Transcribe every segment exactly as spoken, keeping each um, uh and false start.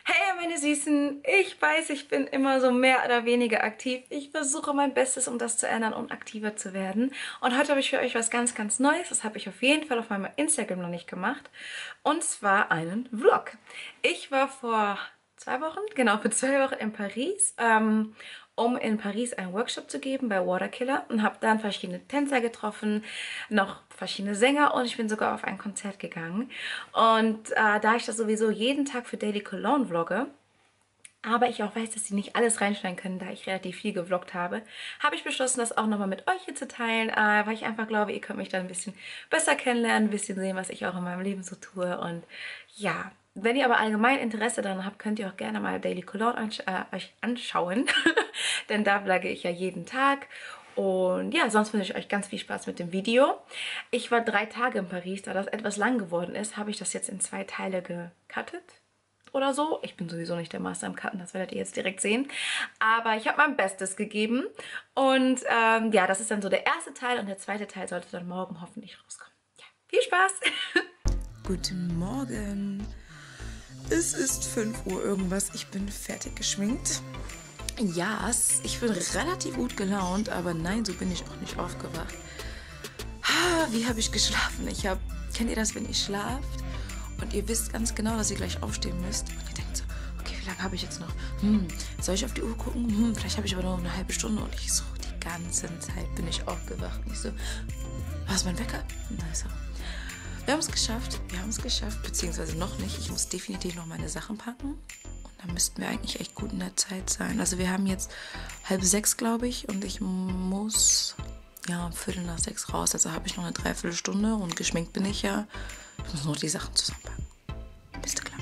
Hey meine Süßen, ich weiß, ich bin immer so mehr oder weniger aktiv. Ich versuche mein Bestes, um das zu ändern und aktiver zu werden. Und heute habe ich für euch was ganz, ganz Neues. Das habe ich auf jeden Fall auf meinem Instagram noch nicht gemacht. Und zwar einen Vlog. Ich war vor zwei Wochen, genau, für zwei Wochen in Paris, ähm, um in Paris einen Workshop zu geben bei Waterkiller und habe dann verschiedene Tänzer getroffen, noch verschiedene Sänger und ich bin sogar auf ein Konzert gegangen. Und äh, da ich das sowieso jeden Tag für Daily Cologne vlogge, aber ich auch weiß, dass sie nicht alles reinschneiden können, da ich relativ viel gevloggt habe, habe ich beschlossen, das auch nochmal mit euch hier zu teilen, äh, weil ich einfach glaube, ihr könnt mich dann ein bisschen besser kennenlernen, ein bisschen sehen, was ich auch in meinem Leben so tue. Und ja, wenn ihr aber allgemein Interesse daran habt, könnt ihr auch gerne mal Daily Cologne ansch äh, euch anschauen, denn da vlogge ich ja jeden Tag. Und ja, sonst wünsche ich euch ganz viel Spaß mit dem Video. Ich war drei Tage in Paris, da das etwas lang geworden ist, habe ich das jetzt in zwei Teile gecuttet oder so. Ich bin sowieso nicht der Master im Cutten, das werdet ihr jetzt direkt sehen. Aber ich habe mein Bestes gegeben. Und ähm, ja, das ist dann so der erste Teil und der zweite Teil sollte dann morgen hoffentlich rauskommen. Ja, viel Spaß! Guten Morgen! Es ist fünf Uhr irgendwas, ich bin fertig geschminkt. Ja, ich bin relativ gut gelaunt, aber nein, so bin ich auch nicht aufgewacht. Wie habe ich geschlafen? Ich habe, kennt ihr das, wenn ihr schlaft und ihr wisst ganz genau, dass ihr gleich aufstehen müsst und ihr denkt so, okay, wie lange habe ich jetzt noch? Hm, soll ich auf die Uhr gucken? Hm, vielleicht habe ich aber noch eine halbe Stunde und ich so, die ganze Zeit bin ich aufgewacht und ich so, was ist mein Wecker? Also, wir haben es geschafft, wir haben es geschafft, beziehungsweise noch nicht. Ich muss definitiv noch meine Sachen packen. Da müssten wir eigentlich echt gut in der Zeit sein. Also wir haben jetzt halb sechs, glaube ich, und ich muss ja um Viertel nach sechs raus. Also habe ich noch eine Dreiviertelstunde und geschminkt bin ich ja. Ich muss nur die Sachen zusammenpacken. Bist du klar?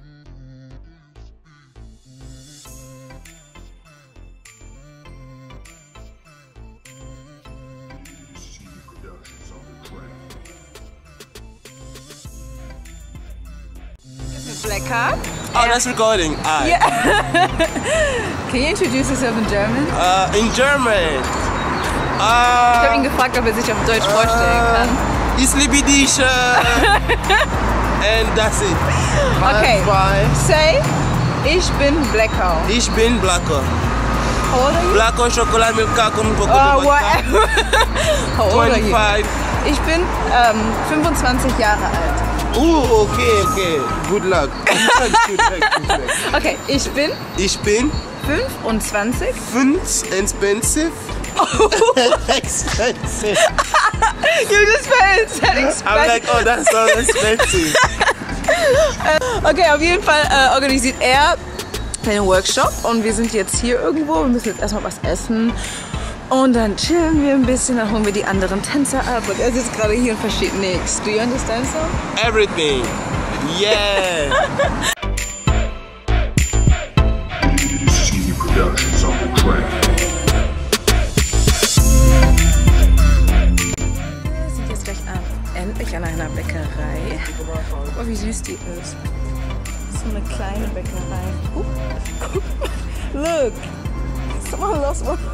Blecker. Oh, that's recording. Ah. Yeah. Can you introduce yourself in German? Uh, in German. Uh, ich habe ihn gefragt, ob er sich auf Deutsch uh, vorstellen kann. Ich liebe dich. And that's it. Okay. Say, ich bin Blecker. Ich bin Blecker. How old are you? Blecker, Schokolade mit Kakao und Oh, whatever. How old are you? Ich bin ähm, fünfundzwanzig Jahre alt. Oh, okay, okay. Good luck. Okay, ich bin? Ich bin? fünfundzwanzig. Fünf expensive. Oh. Expensive. You just said expensive. I'm like, oh, that's so expensive. Okay, auf jeden Fall äh, organisiert er einen Workshop und wir sind jetzt hier irgendwo. Wir müssen jetzt erstmal was essen. Und dann chillen wir ein bisschen, dann holen wir die anderen Tänzer ab. Und er sitzt gerade hier und versteht nichts. Do you understand so? Everything. Yeah. Wir sind jetzt gleich an, endlich an einer Bäckerei. Guck mal, wie süß die ist. So eine kleine Bäckerei. Uh, look. Someone lost one.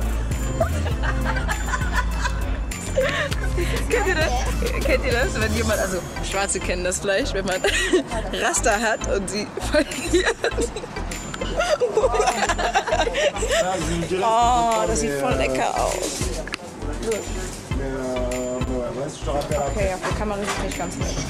Kennt ihr das? Kennt ihr das, wenn jemand, also Schwarze kennen das vielleicht, wenn man Raster hat und sie verliert. Oh, das sieht voll lecker aus. Okay, auf der Kamera sieht es nicht ganz lecker.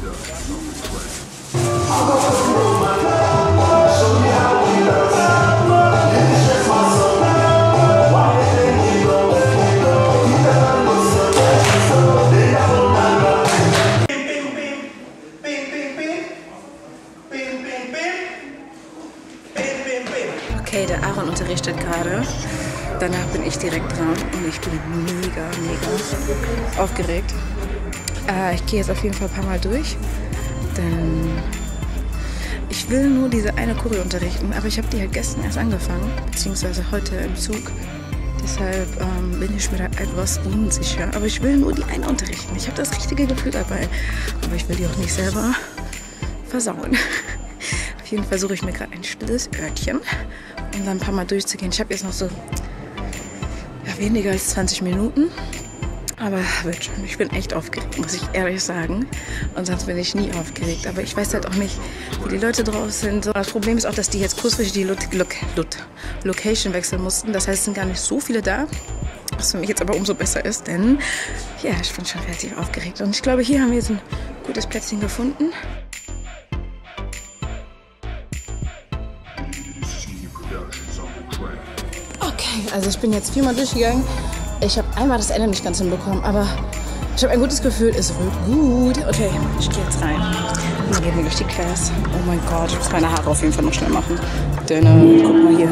Okay, der Aaron unterrichtet gerade. Danach bin ich direkt dran und ich bin mega, mega aufgeregt. Äh, ich gehe jetzt auf jeden Fall ein paar Mal durch, denn ich will nur diese eine Choreo unterrichten, aber ich habe die halt gestern erst angefangen, beziehungsweise heute im Zug. Deshalb ähm, bin ich mir da etwas unsicher, aber ich will nur die eine unterrichten. Ich habe das richtige Gefühl dabei, aber ich will die auch nicht selber versauen. Auf jeden Fall suche ich mir gerade ein stilles Örtchen, um dann ein paar Mal durchzugehen. Ich habe jetzt noch so ja, weniger als zwanzig Minuten. Aber wird schon. Ich bin echt aufgeregt, muss ich ehrlich sagen. Und sonst bin ich nie aufgeregt. Aber ich weiß halt auch nicht, wie die Leute drauf sind. Das Problem ist auch, dass die jetzt kurzfristig die Lo Lo Lo Location wechseln mussten. Das heißt, es sind gar nicht so viele da. Was für mich jetzt aber umso besser ist, denn ja, ich bin schon relativ aufgeregt. Und ich glaube, hier haben wir jetzt ein gutes Plätzchen gefunden. Okay, also ich bin jetzt viermal durchgegangen. Ich habe einmal das Ende nicht ganz hinbekommen, aber ich habe ein gutes Gefühl, es wird gut. Okay, ich gehe jetzt rein. Wir gehen durch die Class. Oh mein Gott, ich muss meine Haare auf jeden Fall noch schnell machen. Denn, äh, guck mal hier.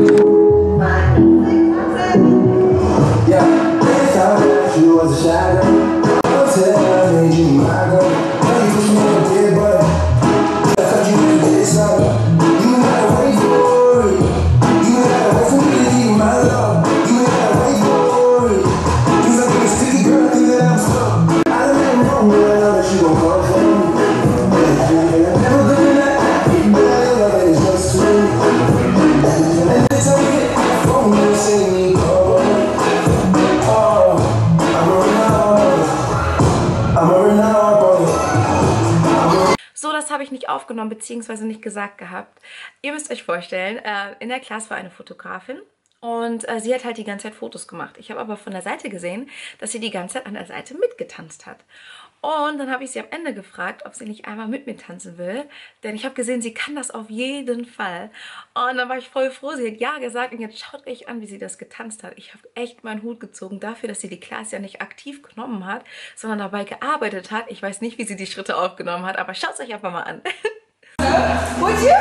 So, das habe ich nicht aufgenommen bzw. nicht gesagt gehabt. Ihr müsst euch vorstellen, äh, in der Klasse war eine Fotografin und äh, sie hat halt die ganze Zeit Fotos gemacht. Ich habe aber von der Seite gesehen, dass sie die ganze Zeit an der Seite mitgetanzt hat. Und dann habe ich sie am Ende gefragt, ob sie nicht einmal mit mir tanzen will. Denn ich habe gesehen, sie kann das auf jeden Fall. Und dann war ich voll froh. Sie hat ja gesagt und jetzt schaut euch an, wie sie das getanzt hat. Ich habe echt meinen Hut gezogen dafür, dass sie die Class ja nicht aktiv genommen hat, sondern dabei gearbeitet hat. Ich weiß nicht, wie sie die Schritte aufgenommen hat, aber schaut es euch einfach mal an. Would you?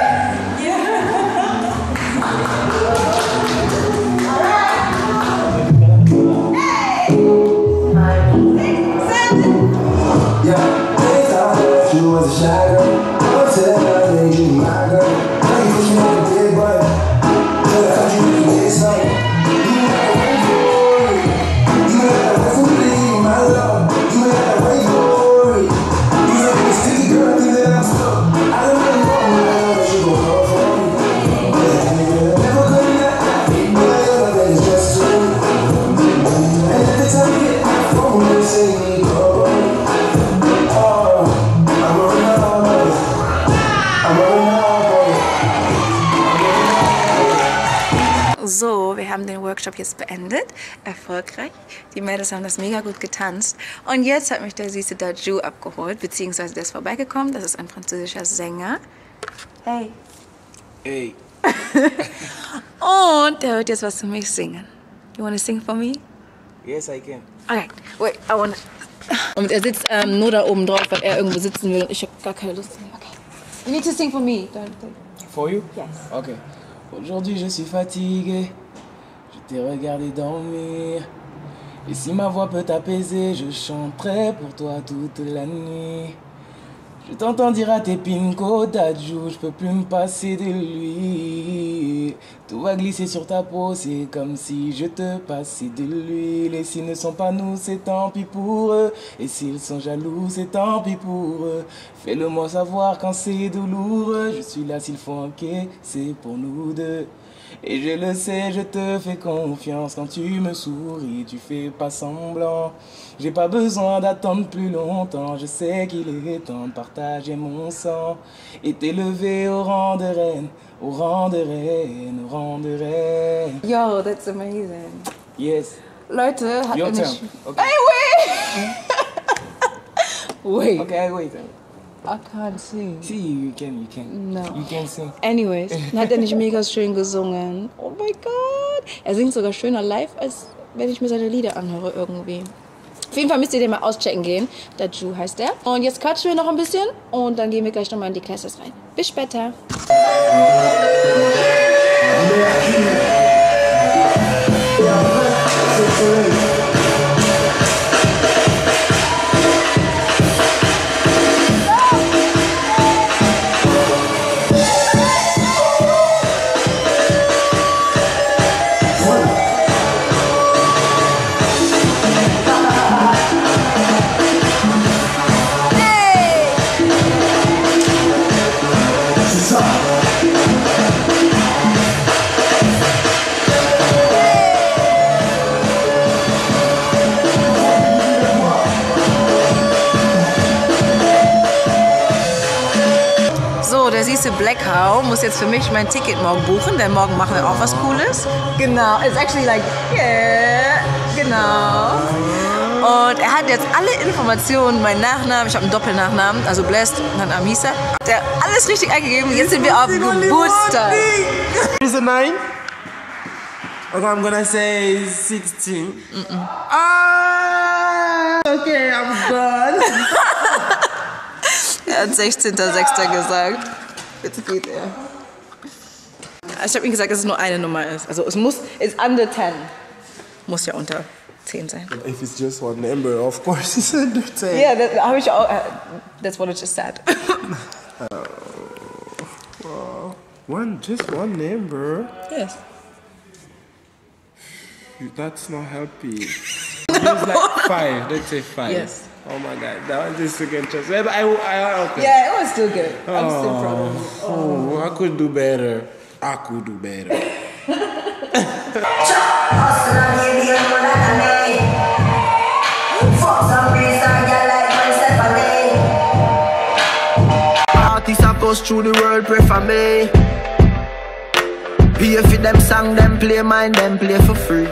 So, wir haben den Workshop jetzt beendet, erfolgreich. Die Mädels haben das mega gut getanzt. Und jetzt hat mich der süße Daju abgeholt, beziehungsweise der ist vorbeigekommen. Das ist ein französischer Sänger. Hey. Hey. Und der wird jetzt was für mich singen. You wanna sing for me? Yes, I can. Okay, wait, I wanna... Und er sitzt ähm, nur da oben drauf, weil er irgendwo sitzen will und ich habe gar keine Lust. Okay. You need to sing for me. Don't, don't. For you? Yes. Ok. Aujourd'hui je suis fatigué, je t'ai regardé dormir. Et si ma voix peut t'apaiser, je chanterai pour toi toute la nuit. Je t'entends dire à tes pinko Daju, je peux plus me passer de lui. Tout va glisser sur ta peau, c'est comme si je te passais de l'huile. Et s'ils ne sont pas nous, c'est tant pis pour eux. Et s'ils sont jaloux, c'est tant pis pour eux. Fais-le moi savoir quand c'est douloureux. Je suis là s'il faut enquêter, c'est pour nous deux. Et je le sais, je te fais confiance. Quand tu me souris, tu fais pas semblant. J'ai pas besoin d'attendre plus longtemps. Je sais qu'il est temps de partager mon sang et t'élever au rang de reine, au rang de reine, au rang de reine. Yo, that's amazing. Yes. Leute, hat Your er turn. nicht... Okay. Hey, wait! Wait. Okay, wait. I can't sing. See, you can, you can. No. You can sing. Anyways, hat er nicht mega schön gesungen. Oh mein Gott. Er singt sogar schöner live, als wenn ich mir seine Lieder anhöre irgendwie. Auf jeden Fall müsst ihr den mal auschecken gehen. Daju heißt der. Und jetzt quatschen wir noch ein bisschen und dann gehen wir gleich nochmal in die Classes rein. Bis später. Blackout muss jetzt für mich mein Ticket morgen buchen, denn morgen machen wir auch was Cooles. Genau, it's actually like, yeah, genau. Und er hat jetzt alle Informationen, meinen Nachnamen, ich habe einen Doppelnachnamen, also Blessed, dann Amisa. Der hat alles richtig eingegeben, jetzt sind wir auf Geburtstag. Is it nine? Okay, I'm gonna say sixteen. Mm -mm. Ah, okay, I'm done. Er hat sechzehnter sechster gesagt. Jetzt geht er. Ich habe ihm gesagt, dass es nur eine Nummer ist. Also es muss, it's under ten. Muss ja unter zehn sein. If it's just one number, of course it's under ten. Ja, yeah, habe ich auch. Uh, that's what I just said. Oh, wow. One, just one number? Yes. That's not helping. It's like five. Let's say five. Yes. Oh my God, that was the second chance. I, I, I, okay. Yeah, it was still good. I'm oh, still proud of you. Oh, I could do better. I could do better. Artists are post through the world, pray for me. Pay for them song, them play mine, them play for free.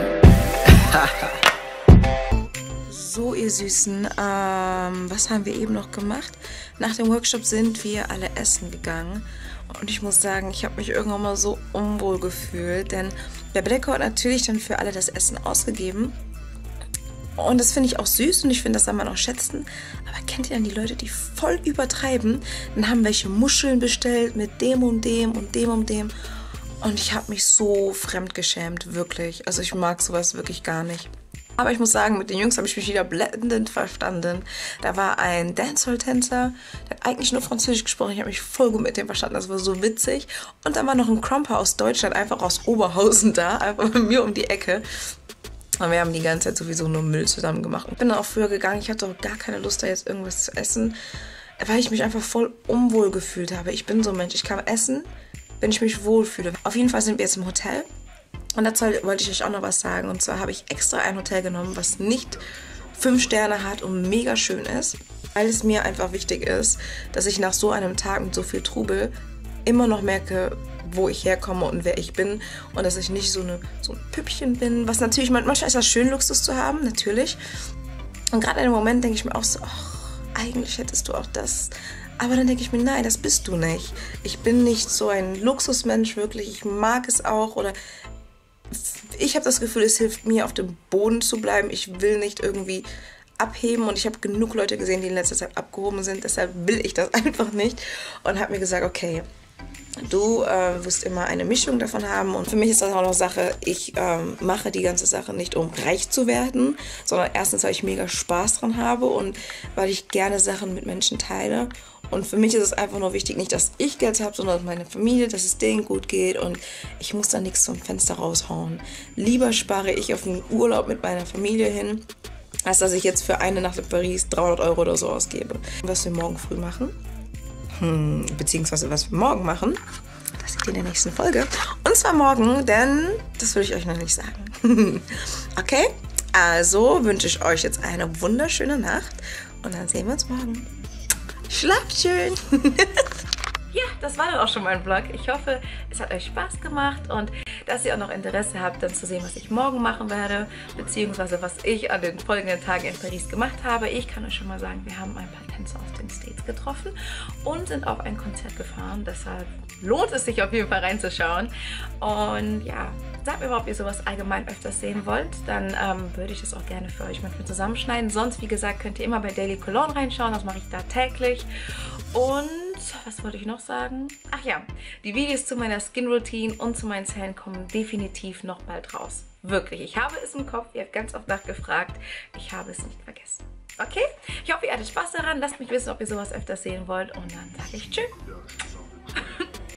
So, ihr Süßen, ähm, was haben wir eben noch gemacht? Nach dem Workshop sind wir alle essen gegangen. Und ich muss sagen, ich habe mich irgendwann mal so unwohl gefühlt. Denn der Blackout hat natürlich dann für alle das Essen ausgegeben. Und das finde ich auch süß und ich finde, das soll man auch schätzen. Aber kennt ihr dann die Leute, die voll übertreiben? Dann haben welche Muscheln bestellt mit dem und dem und dem und dem. Und ich habe mich so fremdgeschämt, wirklich. Also ich mag sowas wirklich gar nicht. Aber ich muss sagen, mit den Jungs habe ich mich wieder blendend verstanden. Da war ein Dancehall-Tänzer, der hat eigentlich nur Französisch gesprochen. Ich habe mich voll gut mit dem verstanden, das war so witzig. Und dann war noch ein Crumper aus Deutschland, einfach aus Oberhausen da, einfach bei mir um die Ecke. Und wir haben die ganze Zeit sowieso nur Müll zusammen gemacht. Ich bin dann auch früher gegangen, ich hatte auch gar keine Lust, da jetzt irgendwas zu essen, weil ich mich einfach voll unwohl gefühlt habe. Ich bin so ein Mensch, ich kann essen, wenn ich mich wohlfühle. Auf jeden Fall sind wir jetzt im Hotel. Und dazu wollte ich euch auch noch was sagen. Und zwar habe ich extra ein Hotel genommen, was nicht fünf Sterne hat und mega schön ist. Weil es mir einfach wichtig ist, dass ich nach so einem Tag mit so viel Trubel immer noch merke, wo ich herkomme und wer ich bin. Und dass ich nicht so, eine, so ein Püppchen bin. Was natürlich, manchmal ist das schön, Luxus zu haben, natürlich. Und gerade in dem Moment denke ich mir auch so, ach, eigentlich hättest du auch das. Aber dann denke ich mir, nein, das bist du nicht. Ich bin nicht so ein Luxusmensch, wirklich. Ich mag es auch oder... Ich habe das Gefühl, es hilft mir, auf dem Boden zu bleiben. Ich will nicht irgendwie abheben und ich habe genug Leute gesehen, die in letzter Zeit abgehoben sind. Deshalb will ich das einfach nicht und habe mir gesagt, okay, du äh, wirst immer eine Mischung davon haben. Und für mich ist das auch noch Sache, ich ähm, mache die ganze Sache nicht, um reich zu werden, sondern erstens, weil ich mega Spaß dran habe und weil ich gerne Sachen mit Menschen teile. Und für mich ist es einfach nur wichtig, nicht, dass ich Geld habe, sondern meine Familie, dass es denen gut geht und ich muss da nichts zum Fenster raushauen. Lieber spare ich auf einen Urlaub mit meiner Familie hin, als dass ich jetzt für eine Nacht in Paris dreihundert Euro oder so ausgebe. Was wir morgen früh machen, hm, beziehungsweise was wir morgen machen, das seht ihr in der nächsten Folge. Und zwar morgen, denn das will ich euch noch nicht sagen. Okay, also wünsche ich euch jetzt eine wunderschöne Nacht und dann sehen wir uns morgen. Schlaft schön! Ja, das war dann auch schon mein Vlog. Ich hoffe, es hat euch Spaß gemacht und dass ihr auch noch Interesse habt, dann zu sehen, was ich morgen machen werde, beziehungsweise was ich an den folgenden Tagen in Paris gemacht habe. Ich kann euch schon mal sagen, wir haben ein paar Tänzer aus den States getroffen und sind auf ein Konzert gefahren. Deshalb lohnt es sich auf jeden Fall reinzuschauen. Und ja, sagt mir mal, ob ihr sowas allgemein öfters sehen wollt. Dann ähm, würde ich das auch gerne für euch manchmal zusammenschneiden. Sonst, wie gesagt, könnt ihr immer bei Daily Cologne reinschauen. Das mache ich da täglich. Und was wollte ich noch sagen? Ach ja, die Videos zu meiner Skin Routine und zu meinen Zellen kommen definitiv noch bald raus. Wirklich, ich habe es im Kopf. Ihr habt ganz oft nachgefragt. Ich habe es nicht vergessen. Okay? Ich hoffe, ihr hattet Spaß daran. Lasst mich wissen, ob ihr sowas öfters sehen wollt. Und dann sage ich tschüss.